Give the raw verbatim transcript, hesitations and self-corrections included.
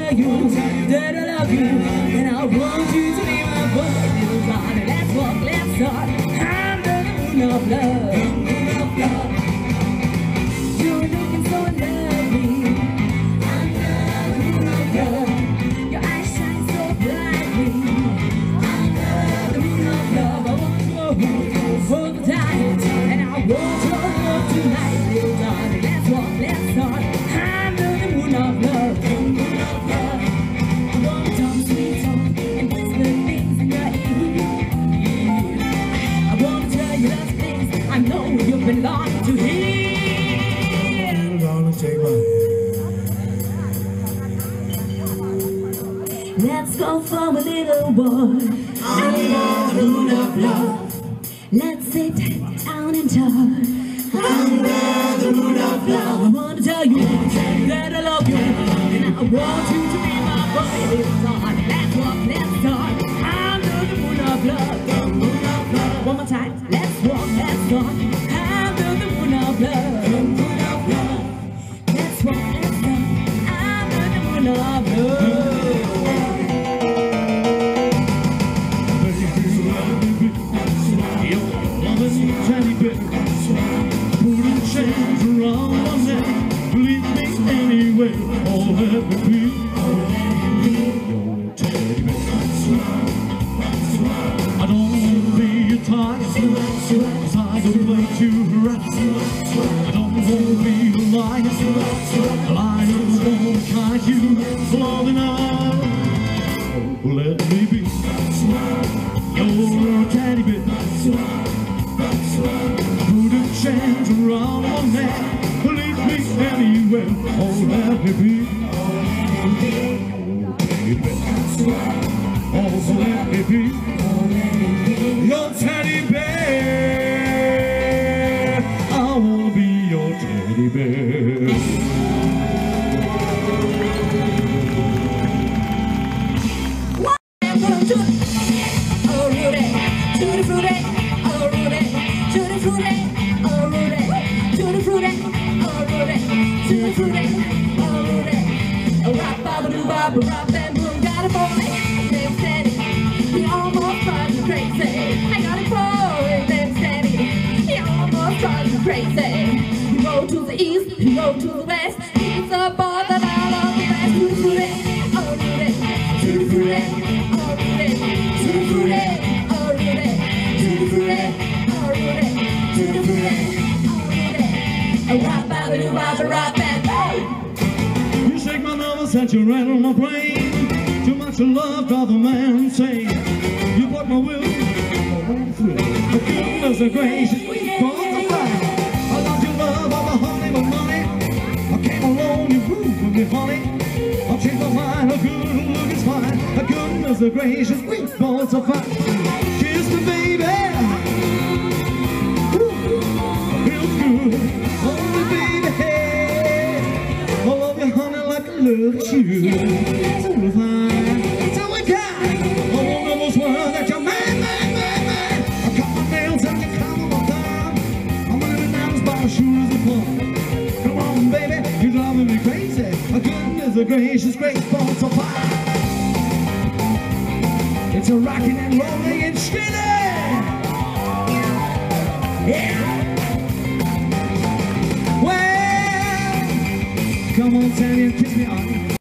tell you that I love you, and I want you to be my boy, little darling. Let's walk, let's start under the moon of love. Moon of love. You're looking so lovely under the moon of love. Your eyes shine so brightly under the moon of love. I want to hold you for the time, and I want your love tonight, little darling. Let's walk, let's start under the moon of love. Moon of love. I want to talk sweet talk and whisper things in your ear. I want to tell you those things I know you belong to hear. I'm gonna take my Let's go for a little boy under the moon of love. Let's sit down and talk under the moon of love. I want to tell you that I love you, and I want you to be my boy, little darling. Let's walk, let's talk under the moon of love. The moon of love. One more time. Let's walk, let's talk under the moon of love. The moon of love. Let's walk, let's talk under the moon of love. tiny bit, putting chains around my neck, lead me anywhere, oh let me be, your teddy bear. I don't want to be a tie, cause I don't play too rough. I don't want to be a lion, a lion won't catch you long enough. Oh let me be your teddy bear. Put a chains around my neck, lead me anywhere, oh let me be, oh teddy bear, oh let me be, your teddy bear, I wanna be your teddy bear. Rock that boom, got a boy named Steady. He almost drives me crazy. I got a boy named Steady. He almost drives me crazy. He rode to the east, he rode to the west. He's a boy that I love the best. To the fruity, oh Rudy, to the fruity, oh Rudy, to the fruity, oh Rudy, to the fruity, oh Rudy, to the fruity, oh Rudy. A rock, baba, do, baba, rock, band, boom. Shake my nervous and you rattle my brain. Too much love, does the man say. You broke my will, I went through. The goodness gracious, gone to fight. I love your love, all the honey, but money. I came alone, you proved with me funny. I'll change my mind, a good look is fine. The goodness gracious, we both are fine. Kiss me, baby. Ooh, feels good. Hold me, baby. I love you, honey. Look at you, so fine, so we got all of those words that you're man, man, man, man. I cut my nails and you come on my thumb. I'm running down by the shoes of fun. Come on, baby, you're driving me crazy. My goodness, a gracious, great fun, so fine. It's a rocking and rolling and spinning. Yeah. Well, come on, Sammy, and kiss me on.